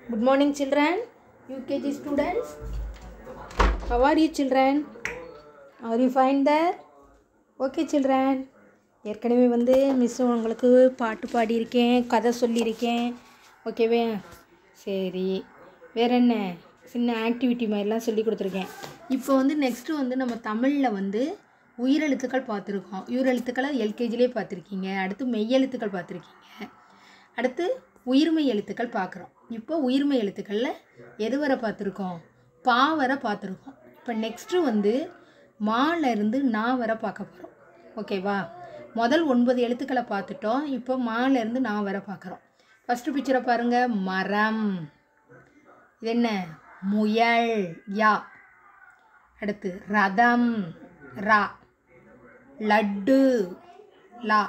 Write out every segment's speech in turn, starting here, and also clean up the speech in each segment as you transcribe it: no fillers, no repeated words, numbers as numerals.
Good morning, children. UKG students. How are you, children? Are you fine there? Okay, children. ஏற்கனவே miss உங்களுக்கு பாட்டு பாடியிருக்கேன், கதை சொல்லியிருக்கேன். ஓகேவே? சரி, வேறு என்ன சின்ன ஆக்டிவிட்டி மாதிரிலாம் சொல்லி கொடுத்துருக்கேன். இப்போ நெக்ஸ்ட்டு நம்ம தமிழில் உயிரெழுத்துக்கள் பார்த்துருக்கோம். உயிரெழுத்துக்களை எல்கேஜிலே பார்த்துருக்கீங்க. அடுத்து மெய்யெழுத்துக்கள் பார்த்துருக்கீங்க. அடுத்து உயிர்மெய் எழுத்துக்கள் பார்க்குறோம். இப்போ உயிர்மெய் எழுத்துக்களில் எது வரை பார்த்துருக்கோம்? பா வரை பார்த்துருக்கோம். இப்போ நெக்ஸ்ட்டு மாலேருந்து நா வரை பார்க்க போகிறோம். ஓகேவா? முதல் 9 எழுத்துக்களை பார்த்துட்டோம். இப்போ மாலேருந்து நா வரை பார்க்குறோம். ஃபஸ்ட்டு பிக்சரை பாருங்கள். மரம், இது என்ன? முயல், யா. அடுத்து ரதம், ரா. லட்டு, லா.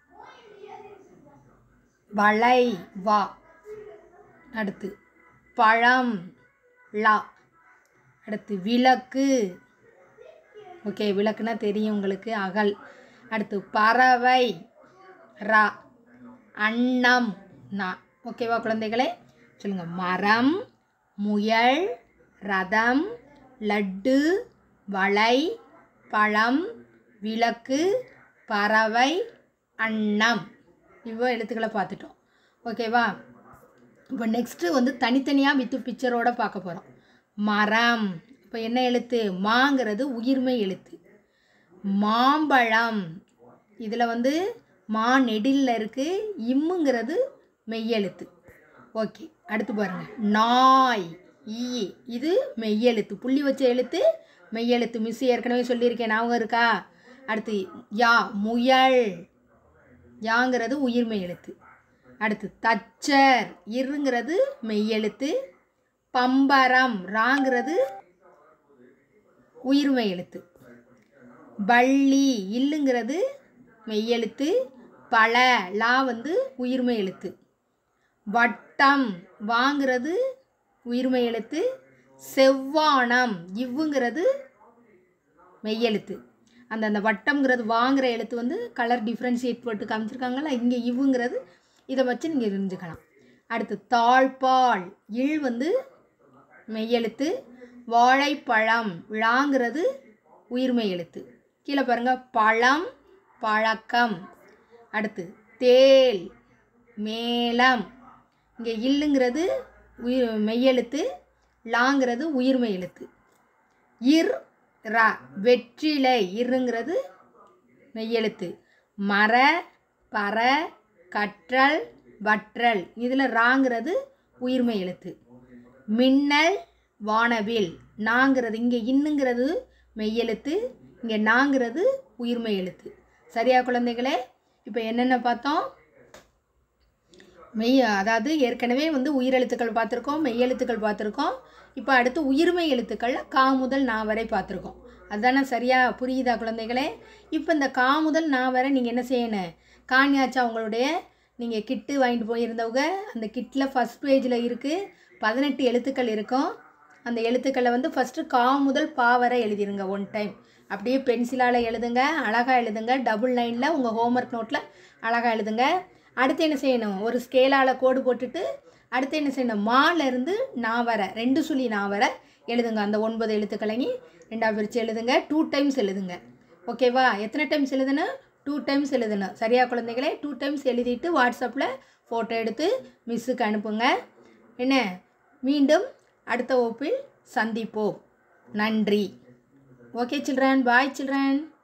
வளை, வா. அடுத்து பழம், லா. அடுத்து விளக்கு, ஓகே, விளக்குனா தெரியும் உங்களுக்கு, அகல். அடுத்து பறவை, ரா. அன்னம், நா. ஓகேவா குழந்தைகளே? சொல்லுங்கள். மரம், முயல், ரதம், லட்டு, வளை, பழம், விளக்கு, பறவை, அன்னம். இவ்வளோ எழுத்துக்களை பார்த்துட்டோம். ஓகேவா? இப்போ நெக்ஸ்ட்டு தனித்தனியாக வித்து பிக்சரோடு பார்க்க போகிறோம். மரம், இப்போ என்ன எழுத்து? மாங்கிறது உயிர்மெய் எழுத்து. மாம்பழம், இதில் மா நெடிலில் இருக்குது. இம்முங்கிறது மெய்யெழுத்து. ஓகே, அடுத்து பாருங்கள். நாய், ஈ, இது மெய்யெழுத்து. புள்ளி வச்ச எழுத்து மெய்யெழுத்து. மிஸ் ஏற்கனவே சொல்லியிருக்கேன், ஞாபகம் இருக்கா? அடுத்து யா, முயல், யாங்கிறது உயிர்மெய் எழுத்து. அடுத்து தச்சர், இருங்கிறது மெய்யெழுத்து. பம்பரம், ராங்கிறது உயிர்மெய் எழுத்து. பள்ளி, இல்லுங்கிறது மெய்யெழுத்து. பழ, லா உயிர்மெய் எழுத்து. வட்டம், வாங்கிறது உயிர்மெய் எழுத்து. செவ்வானம், இவ்வுங்கிறது மெய்யெழுத்து. அந்த வட்டம்ங்கிறது வாங்குகிற எழுத்து கலர் டிஃப்ரென்ஷியேட் போட்டு காமிச்சிருக்காங்களா, இங்கே இவ்வுங்கிறது. இதை வச்சு நீங்கள் தெரிஞ்சுக்கலாம். அடுத்து தாழ்பால், இல் மெய்யெழுத்து. வாழைப்பழம், ழாங்கிறது உயிர்மெய் எழுத்து. கீழே பாருங்கள். பழம், பழக்கம். அடுத்து தேல், மேளம். இங்கே இல்லுங்கிறது மெய்யெழுத்து. லாங்கிறது உயிர்மெய் எழுத்து. இர், ரா, வெற்றிலை, இருங்கிறது மெய்யெழுத்து. மர, பற, கற்றல், வற்றல், இதில் ராங்கிறது உயிர்மெய் எழுத்து. மின்னல், வானவில், நாங்கிறது, இங்கே இன்னுங்கிறது மெய்யெழுத்து. இங்கே நாங்கிறது உயிர்மெய் எழுத்து. சரியா குழந்தைகளே? இப்போ என்னென்ன பார்த்தோம்? அதாவது ஏற்கனவே உயிரெழுத்துக்கள் பார்த்துருக்கோம், மெய்யெழுத்துக்கள் பார்த்துருக்கோம். இப்போ அடுத்து உயிர்மெய் எழுத்துக்களில் கா முதல் நா வரை பார்த்துருக்கோம். அதுதானே? சரியா புரியுதா குழந்தைகளே? இப்போ இந்த கா முதல் நா வரை நீங்கள் என்ன செய்யணும்? காணியாச்சா உங்களுடைய நீங்கள் கிட்டு வாங்கிட்டு போயிருந்தவங்க அந்த கிட்டில் ஃபஸ்ட் பேஜில் இருக்குது. 18 எழுத்துக்கள் இருக்கும். அந்த எழுத்துக்களை ஃபஸ்ட்டு கா முதல் பா வரை எழுதிருங்க. ஒன் டைம் அப்படியே பென்சிலால் எழுதுங்க, அழகாக எழுதுங்க. டபுள் லைனில் உங்கள் ஹோம்ஒர்க் நோட்டில் அழகாக எழுதுங்க. அடுத்து என்ன செய்யணும்? ஒரு ஸ்கேலால் கோடு போட்டுட்டு அடுத்து என்ன செய்யணும்? மாலேருந்து நா வர 2 சுழி நா வர எழுதுங்க. அந்த 9 எழுத்துக்களையும் 2ஆக பிரித்து எழுதுங்க. 2 டைம்ஸ் எழுதுங்க. ஓகேவா? எத்தனை டைம்ஸ் எழுதணும்? 2 டைம்ஸ் எழுதணும். சரியா குழந்தைகளே? 2 டைம்ஸ் எழுதிட்டு வாட்ஸ்அப்பில் ஃபோட்டோ எடுத்து மிஸ்ஸுக்கு அனுப்புங்க. என்ன? மீண்டும் அடுத்த வகுப்பில் சந்திப்போம். நன்றி. Okay children, bye children.